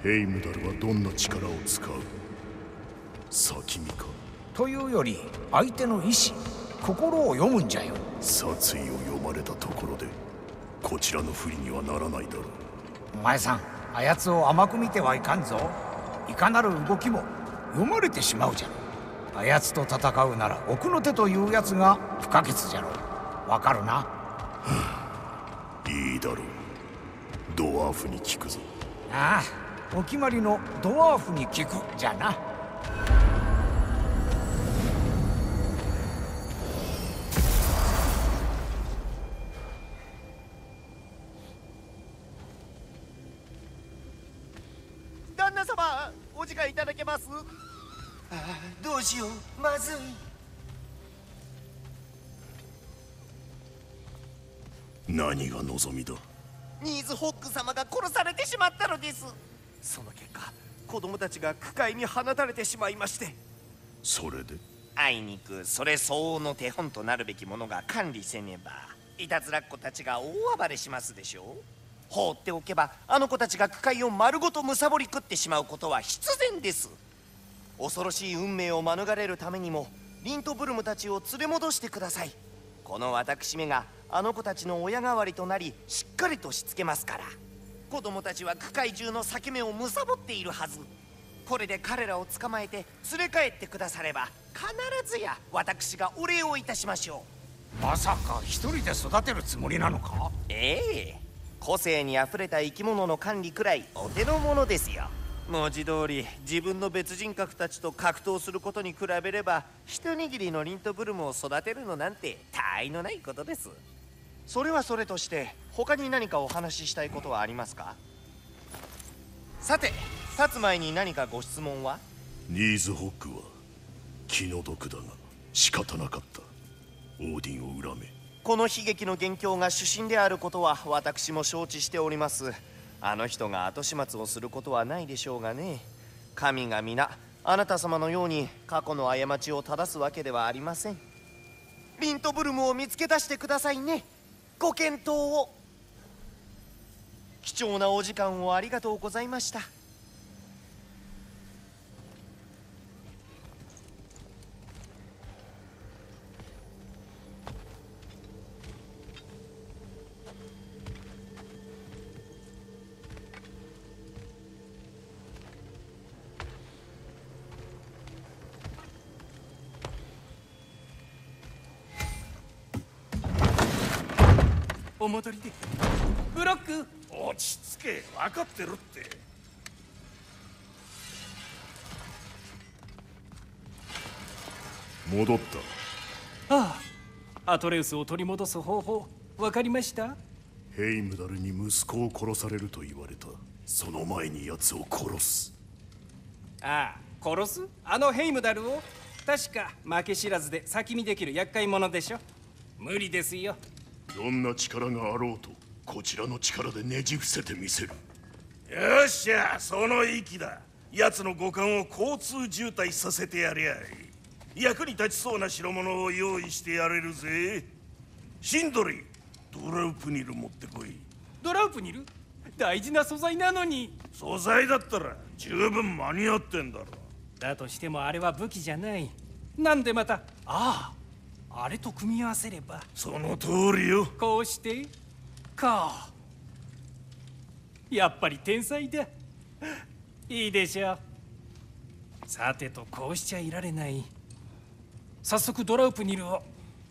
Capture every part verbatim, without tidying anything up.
ヘイムダルはどんな力を使う？先見か？ というより相手の意志、心を読むんじゃよ。 殺意を読まれたところでこちらの不利にはならないだろう。 お前さん、あやつを甘く見てはいかんぞ。いかなる動きも読まれてしまうじゃろ。あやつと戦うなら奥の手というやつが不可欠じゃろう。わかるな？ いいだろう。ドワーフに聞くぞ。 ああ、お決まりのドワーフに聞くじゃな。 旦那様、お時間いただけます？ああ、どうしよう、まずい。 何が望みだ？ ニーズホック様が殺されてしまったのです。その結果、子供たちが区会に放たれてしまいまして。 それで？ あいにくそれ相応の手本となるべきものが管理せねば、いたずらっ子たちが大暴れしますでしょう。放っておけばあの子たちが区会を丸ごと貪り食ってしまうことは必然です。恐ろしい運命を免れるためにもリントブルムたちを連れ戻してください。この私めがあの子たちの親代わりとなりしっかりとしつけますから。子供たちは区会中の裂け目を貪っているはず。これで彼らを捕まえて連れ帰ってくだされば必ずや私がお礼をいたしましょう。まさか一人で育てるつもりなのか？ ええ、個性にあふれた生き物の管理くらいお手の物ですよ。文字通り自分の別人格たちと格闘することに比べれば、一握りのリントブルムを育てるのなんて他愛のないことです。それはそれとして他に何かお話ししたいことはありますか？さて、立つ前に何かご質問は？ ニーズホックは気の毒だが仕方なかった。オーディンを恨め。 この悲劇の元凶が主神であることは私も承知しております。あの人が後始末をすることはないでしょうがね。神が皆あなた様のように過去の過ちを正すわけではありません。リントブルムを見つけ出してくださいね。ご検討を。貴重なお時間をありがとうございました。 お戻りで。ブロック、 落ち着け。分かってるって。 戻った。 ああ、アトレウスを取り戻す方法分かりました？ ヘイムダルに息子を殺されると言われた。その前に奴を殺す。 ああ、殺す？あのヘイムダルを？確か負け知らずで先見できる厄介者でしょ。無理ですよ。 どんな力があろうとこちらの力でねじ伏せてみせる。 よっしゃ、その息だ。奴の五感を交通渋滞させてやりゃい。役に立ちそうな代物を用意してやれるぜ。シンドリー、ドラウプニル持ってこい。 ドラウプニル？大事な素材なのに。 素材だったら十分間に合ってんだろ。 だとしてもあれは武器じゃない。なんでまた、ああ、あれと組み合わせれば。 その通りよ。 こうしてか。やっぱり天才だ。いいでしょう。さてと、こうしちゃいられない。早速ドラウプニルを。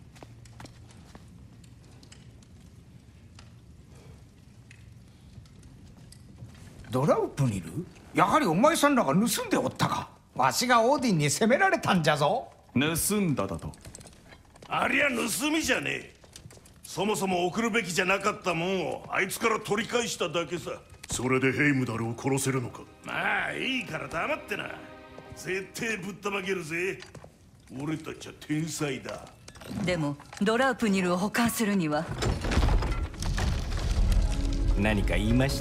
ドラウプニル？やはりお前さんらが盗んでおったか。わしがオーディンに責められたんじゃぞ。 盗んだだと？ ありゃ盗みじゃねえ。そもそも送るべきじゃなかったもんをあいつから取り返しただけさ。 それでヘイムダルを殺せるのか？ まあいいから黙ってな。絶対ぶったまげるぜ。俺たちは天才だ。 でもドラウプニルを保管するには。 何か言いました？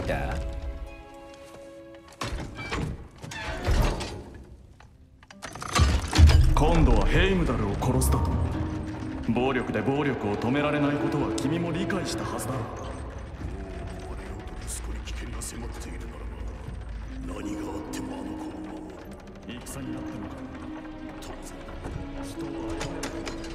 今度はヘイムダルを殺すだと？暴力で暴力を止められないことは君も理解したはずだ。 我々と息子に危険が迫っているならば何戦になったのか。当然人を殺める。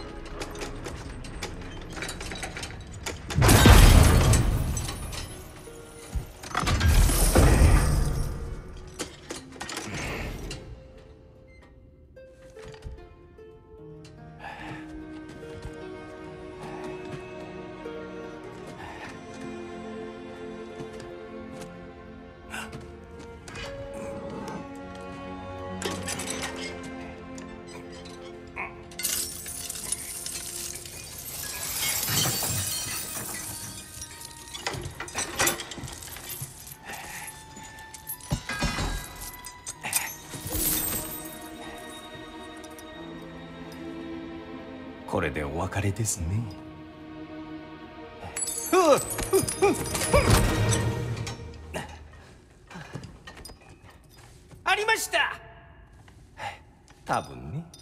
これでお別れですね。ありました。多分ね。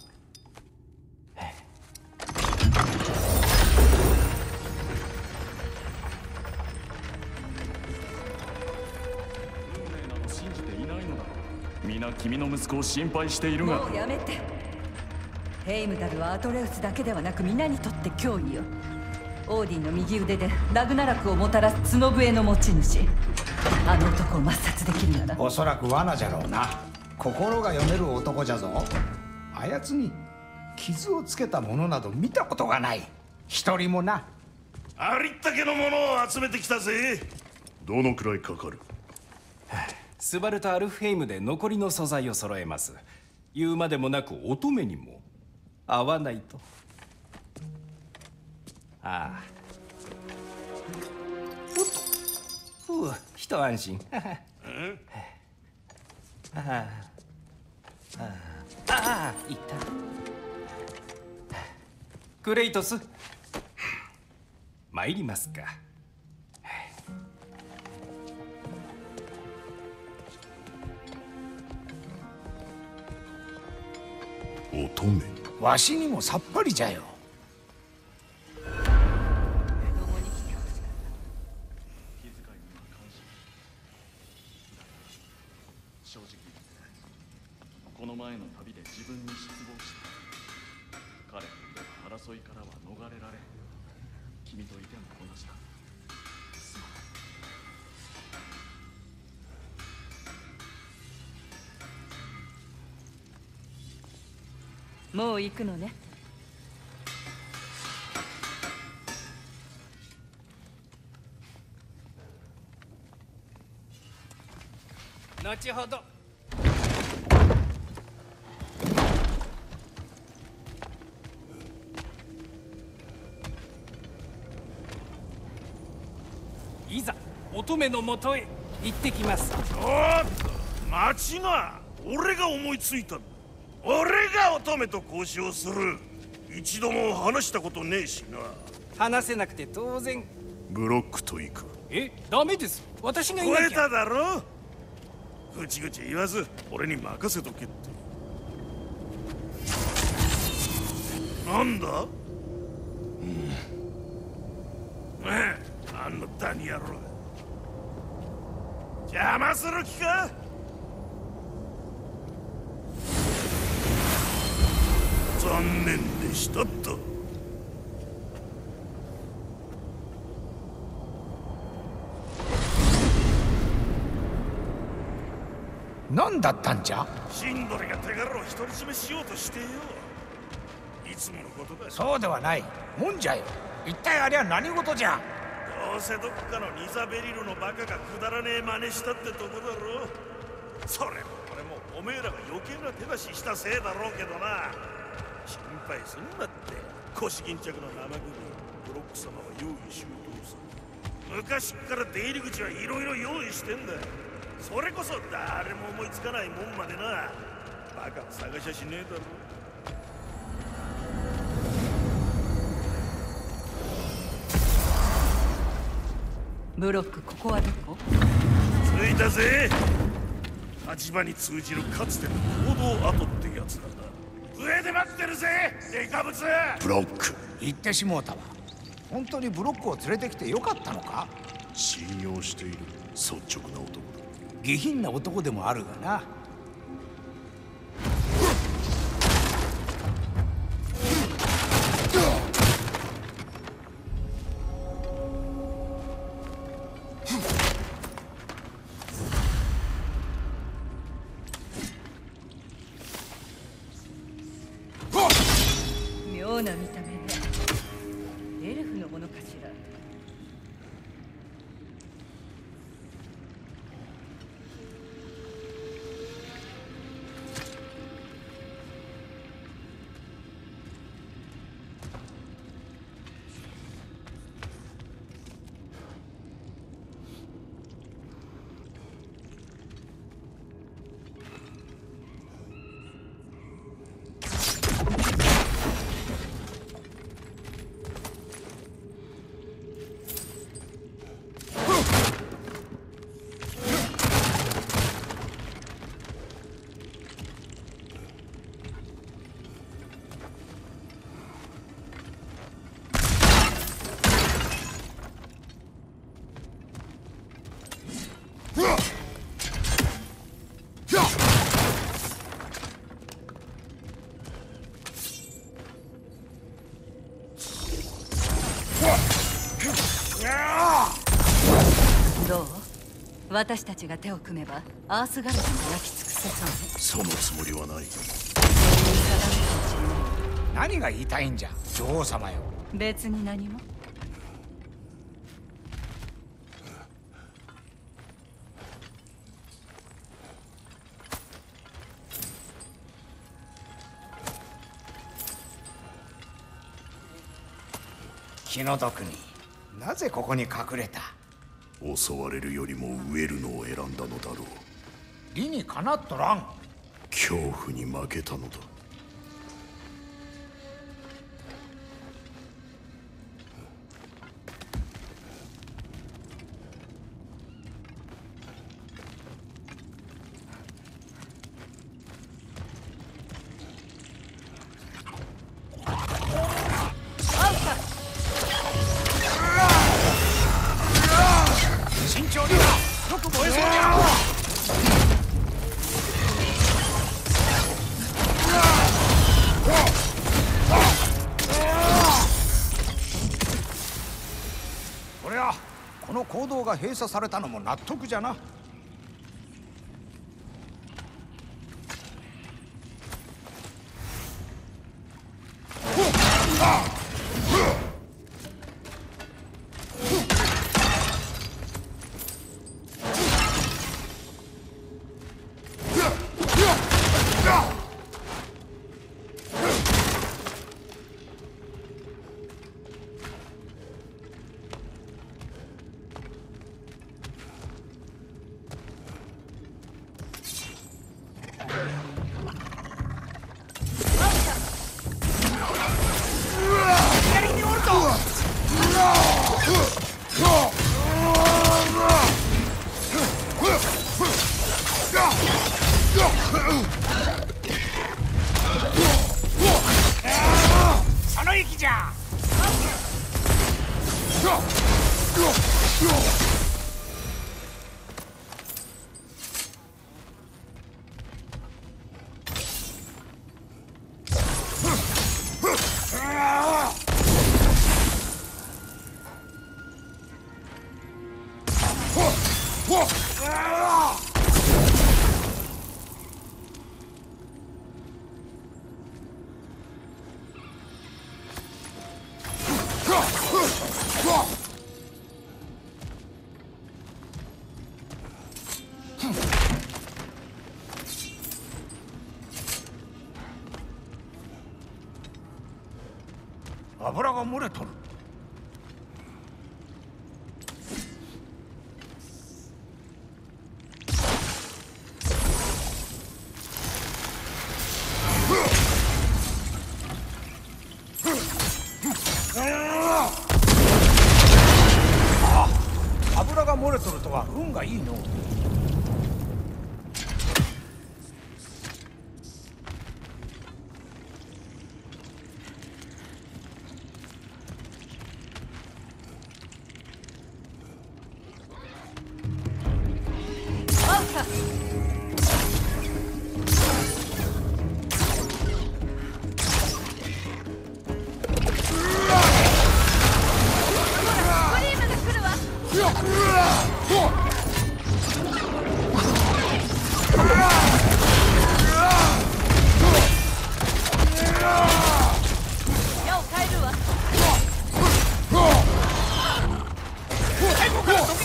運命など信じていないのだろう。皆君の息子を心配しているが。 もうやめて。ヘイムダルはアトレウスだけではなく皆にとって脅威よ。オーディンの右腕でラグナラクをもたらす角笛の持ち主。あの男を抹殺できるなら。 おそらく罠じゃろうな。心が読める男じゃぞ。あやつに傷をつけたものなど見たことがない。一人もな。 ありったけのものを集めてきたぜ。 どのくらいかかる？ スバルとアルフヘイムで残りの素材を揃えます。言うまでもなく乙女にも会わないと。ああ。おっと。ふう、一安心。ああ。ああ。ああ、いった。クレイトス。参りますか。 乙女。 わしにもさっぱりじゃよ。 正直この前の旅で自分に失望した。彼との争いからは逃れられん。君といても同じだ。すまん。 もう行くのね。 後ほど。いざ乙女のもとへ行ってきます。 おーっと待ちな。俺が思いついた。俺が乙女と交渉する。一度も話したことねえしな。 話せなくて当然。 ブロックと行く。 え、ダメです。私がいなきゃ。 超えただろ。ぐちぐち言わず俺に任せとけって。なんだ？うん。ねえ、あんなダニ野郎が邪魔する気か？残念でしたと。 何だったんじゃ？ シンドリが手柄を独り占めしようとしてよ。いつものことだ。 そうではない。もんじゃよ。一体ありゃ何事じゃ？ どうせどっかのニザベリルのバカがくだらねえ真似したってとこだろ。それもこれもおめえらが余計な手出ししたせいだろうけどな。心配すんなって。腰巾着の生首ブロック様は用意周到さ。昔っから出入り口はいろいろ用意してんだ。それこそ誰も思いつかないもんまでな。バカを探しゃしねえだろ。 ブロック、ここはどこ？ 着いたぜ。立場に通じるかつての行動跡ってやつだな。上で待ってるぜデカブツ。 ブロック。 言ってしもうたわ。本当にブロックを連れてきてよかったのか？ 信用している率直な男だ。 下品な男でもあるがな。 妙な見た目でエルフのものかしら。どう？私たちが手を組めばアースガルドも焼き尽くせそうね。 そのつもりはない。 何が言いたいんじゃ女王様よ。 別に何も。 気の毒になぜここに隠れた？ 襲われるよりも飢えるのを選んだのだろう。 理にかなっとらん。 恐怖に負けたのだ。 慎重によく燃えそうじゃ。これはこの坑道が閉鎖されたのも納得じゃな。その息じゃ。油が漏れとる。あ、油が漏れとるとは運がいいの。 よ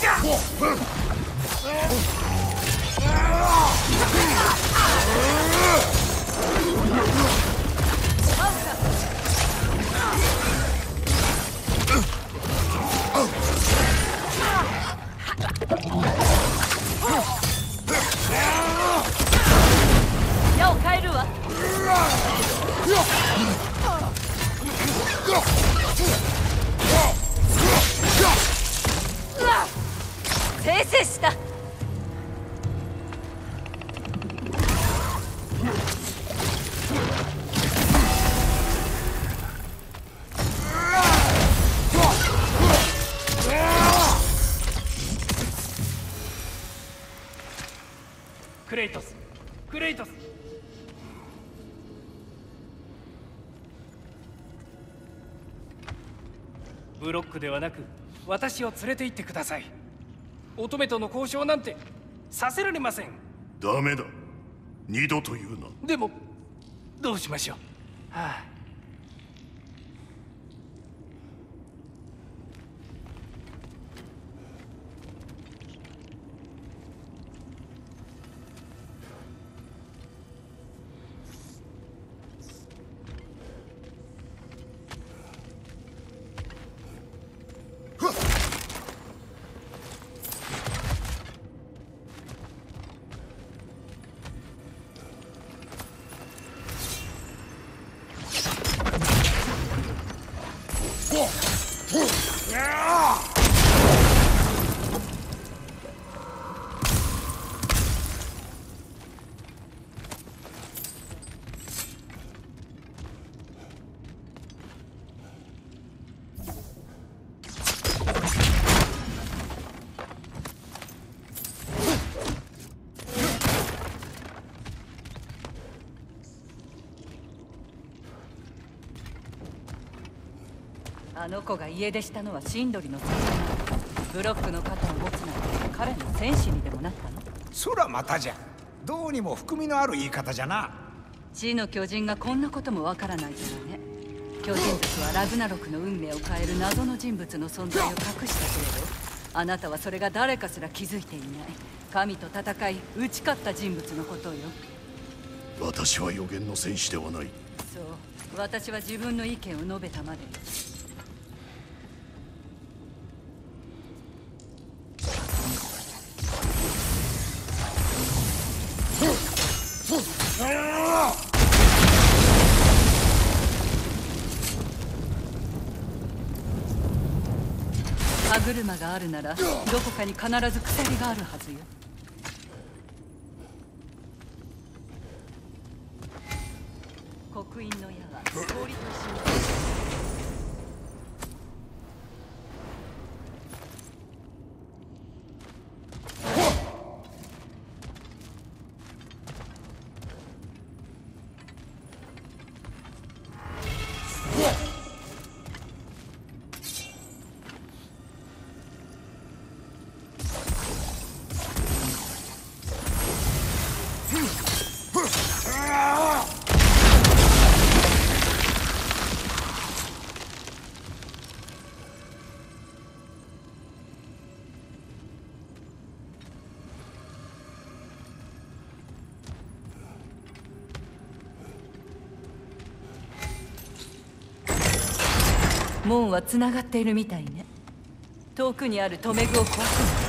矢を変えるわ。生成した。 クレイトス、クレイトス。ブロックではなく私を連れて行ってください。乙女との交渉なんてさせられません。 ダメだ、二度と言うな。 でもどうしましょう。はあ、 あの子が家出したのはシンドリのせいだな。ブロックの肩を持つなんて彼の戦士にでもなったの？ そらまたじゃ。どうにも含みのある言い方じゃな。 死の巨人がこんなこともわからないからね。巨人たちはラグナロクの運命を変える謎の人物の存在を隠したけれど、あなたはそれが誰かすら気づいていない。神と戦い打ち勝った人物のことよ。 私は予言の戦士ではない。 そう、私は自分の意見を述べたまで。歯車があるならどこかに必ず鎖があるはずよ。刻印の矢は氷と一緒に門はつながっているみたいね。遠くにある留め具を壊すの。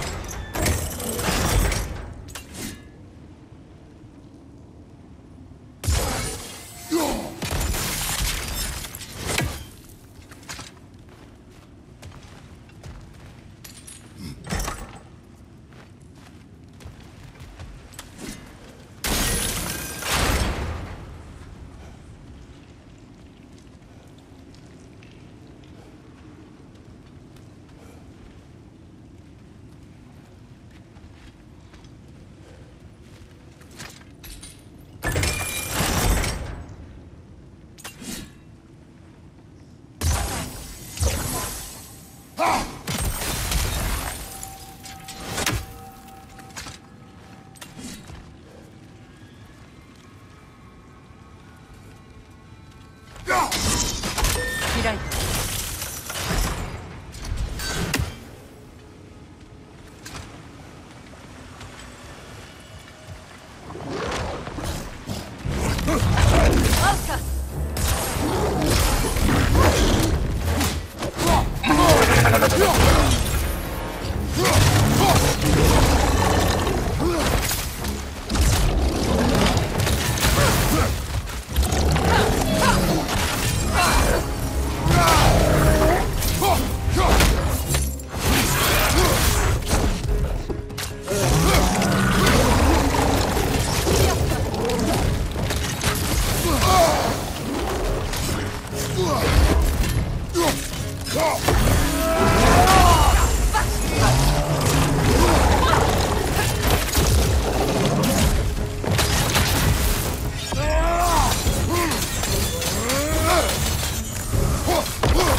開いた。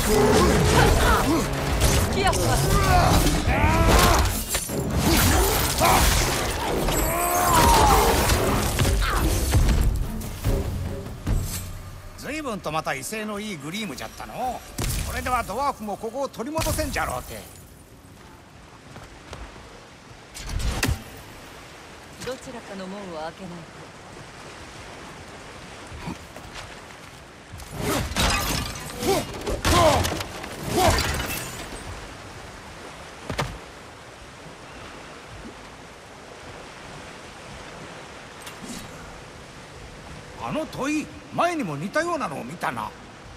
スキアスは随分とまた威勢のいいグリームじゃったの。これではドワーフもここを取り戻せんじゃろうて。 どちらかの門を開けないと。 あの問い、前にも似たようなのを見たな。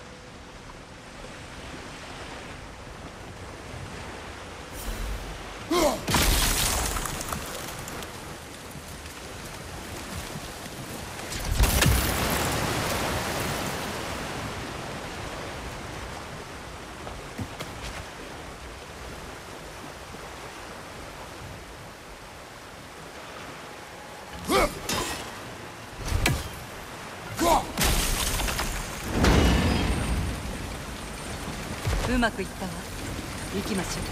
うまくいったわ。行きましょう。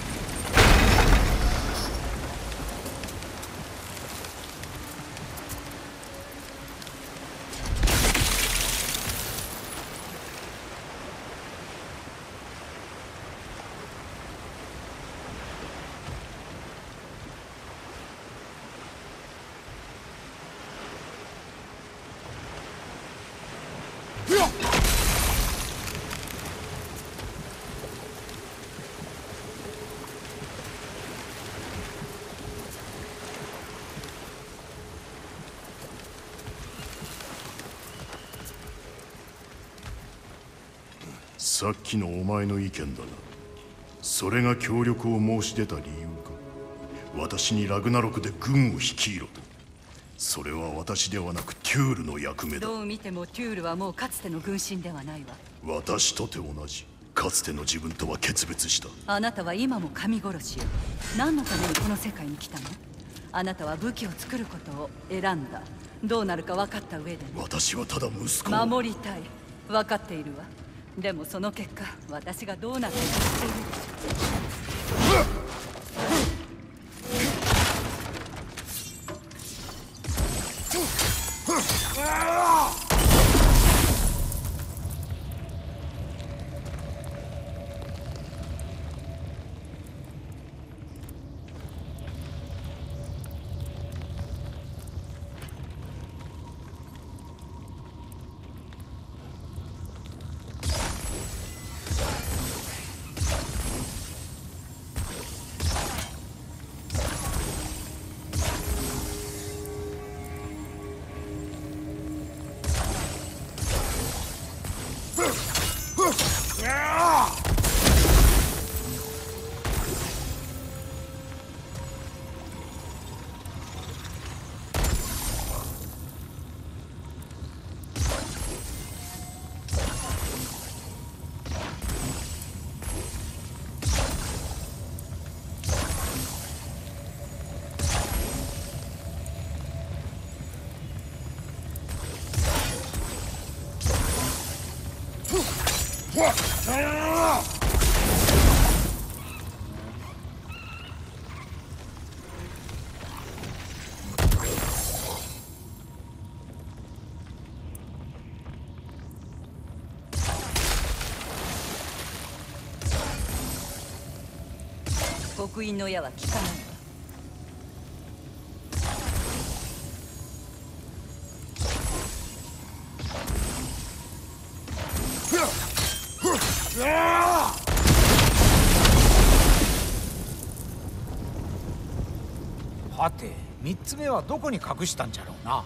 さっきのお前の意見だな。それが協力を申し出た理由か。私にラグナロクで軍を率いろと。それは私ではなくテュールの役目だ。 どう見てもテュールはもうかつての軍神ではないわ。 私とて同じ。かつての自分とは決別した。 あなたは今も神殺しよ。何のためにこの世界に来たの？あなたは武器を作ることを選んだ。どうなるか分かった上でね。 私はただ息子を守りたい。分かっているわ。でもその結果、私がどうなっているか知っているでしょ。刻印の矢は効かないわ。 はて、三つ目はどこに隠したんじゃろうな。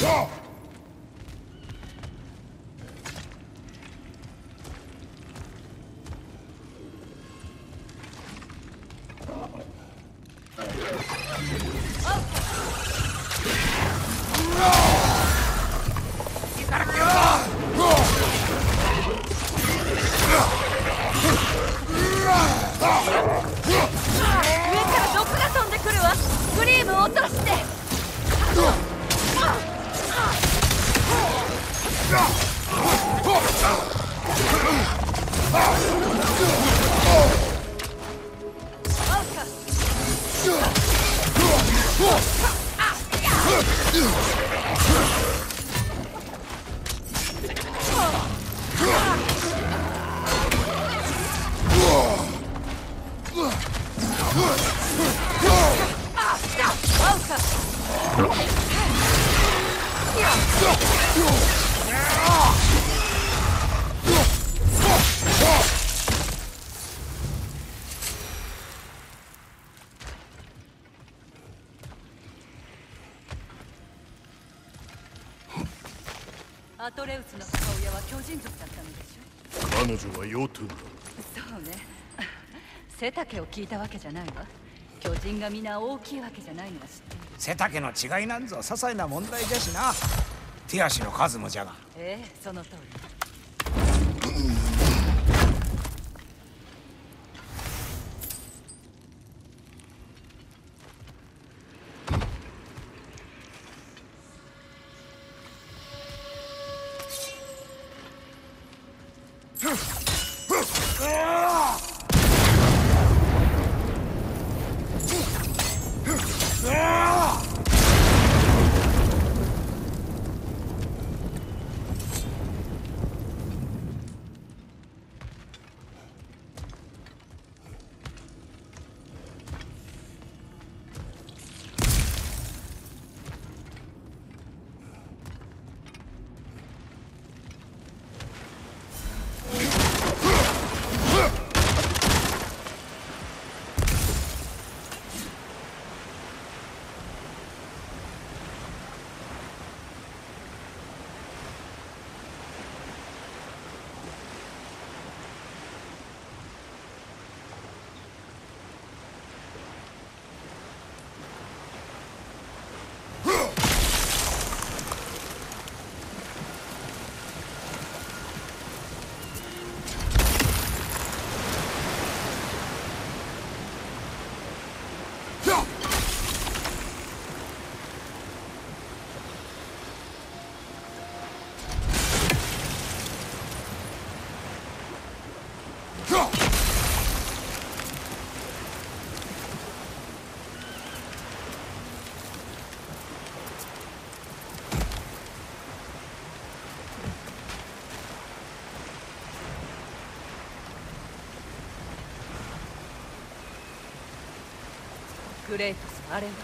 アトレウスの母親は巨人族だったのでしょ。 彼女はヨトゥンだ。 そうね。背丈を聞いたわけじゃないわ。巨人が皆大きいわけじゃないのは知っている。 背丈の違いなんぞ些細な問題じゃしな。手足の数もじゃが。 ええ、その通り。クレイトス、あれは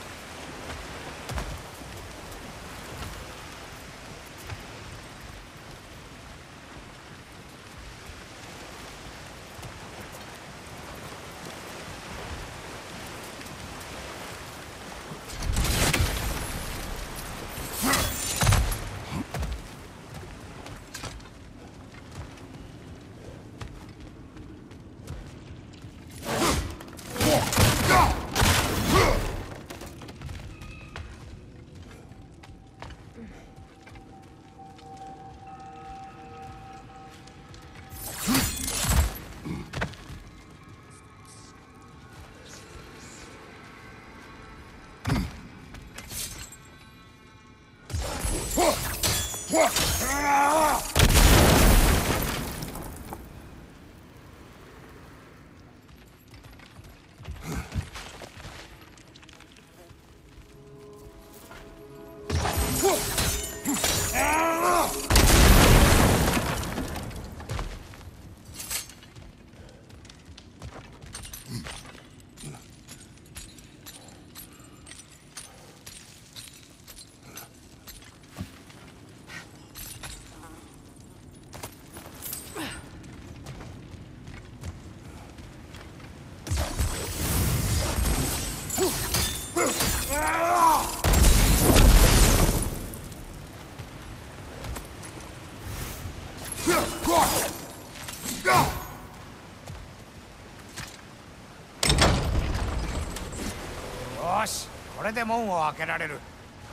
よし、これで門を開けられる。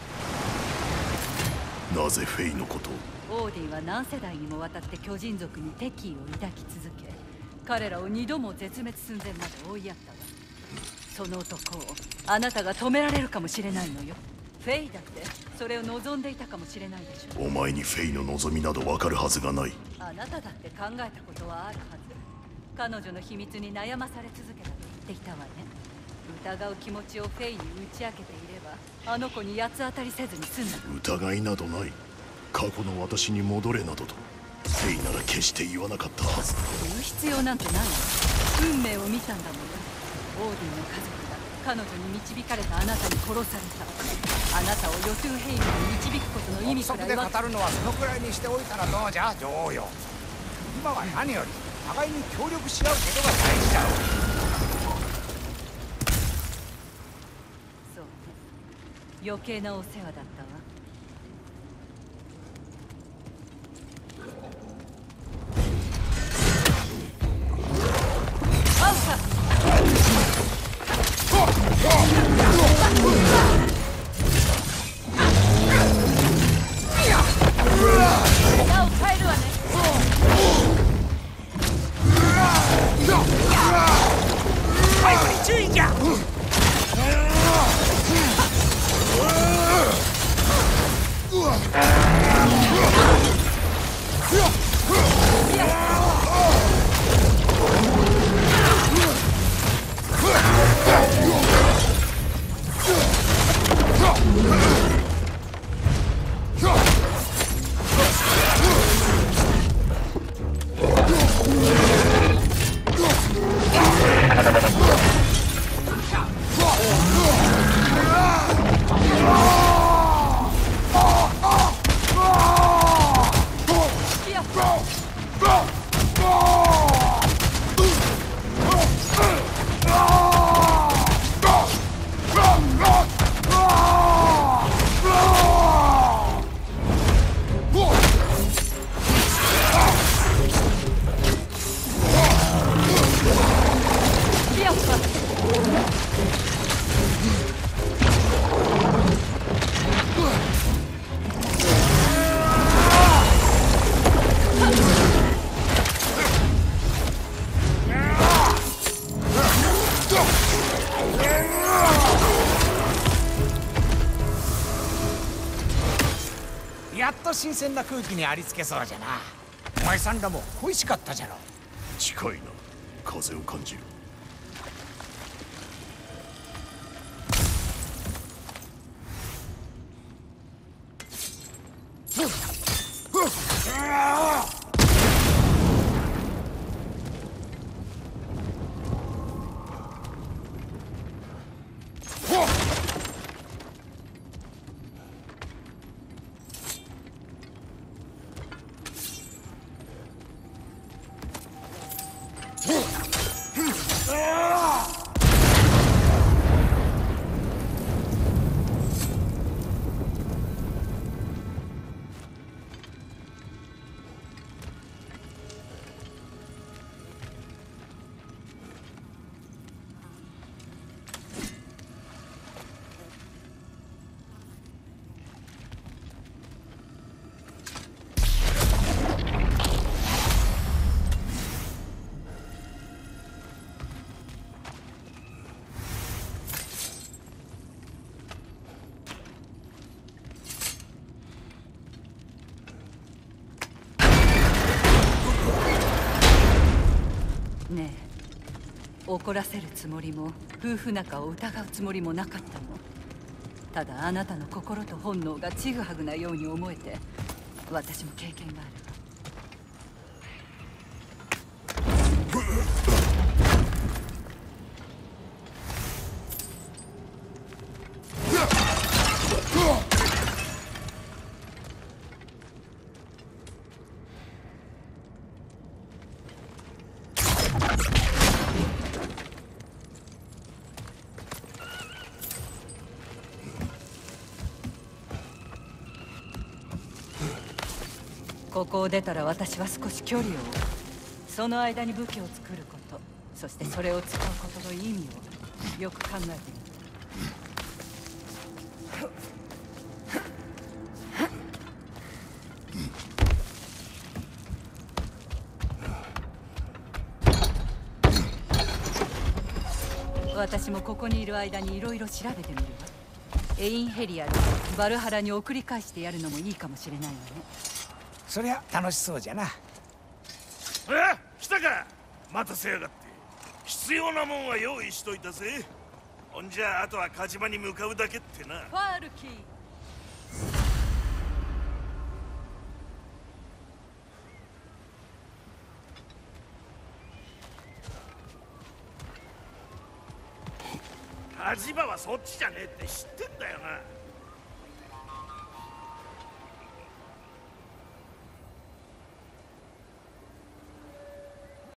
なぜフェイのことを？ オーディンは何世代にもわたって巨人族に敵意を抱き続け、彼らを二度も絶滅寸前まで追いやったわ。その男をあなたが止められるかもしれないのよ。フェイだってそれを望んでいたかもしれないでしょ。 お前にフェイの望みなどわかるはずがない。 あなただって考えたことはあるはず。彼女の秘密に悩まされ続けたと言っていたわね。疑う気持ちをフェイに打ち明けていれば、あの子に八つ当たりせずに済んだ。 疑いなどない。過去の私に戻れなどとフェイなら決して言わなかったはず。 言う必要なんてないわ。運命を見たんだもん。オーディンの家族が彼女に導かれたあなたに殺された。あなたをヨトゥヘイムに導くことの意味くらいは。 憶測で語るのはそのくらいにしておいたらどうじゃ、女王よ。今は何より互いに協力し合うことが大事だろう。 そうね、余計なお世話だったわ。アウカ枝を変えるわね。 バイクに注意じゃ。やっと新鮮な空気にありつけそうじゃな。お前さんらも恋しかったじゃろ。 近いな。風を感じる。 ねえ、怒らせるつもりも夫婦仲を疑うつもりもなかったの。ただあなたの心と本能がちぐはぐなように思えて、私も経験がある。ここを出たら私は少し距離を置く。その間に武器を作ること、そしてそれを使うことの意味をよく考えてみて。 私もここにいる間にいろいろ調べてみるわ。エインヘリアでバルハラに送り返してやるのもいいかもしれないわね。 そりゃ楽しそうじゃな。 あ、来たか。待たせやがって。必要なもんは用意しといたぜ。ほんじゃあとは火事場に向かうだけってな。 ファールキー。 火事場はそっちじゃねえって知ってんだよな。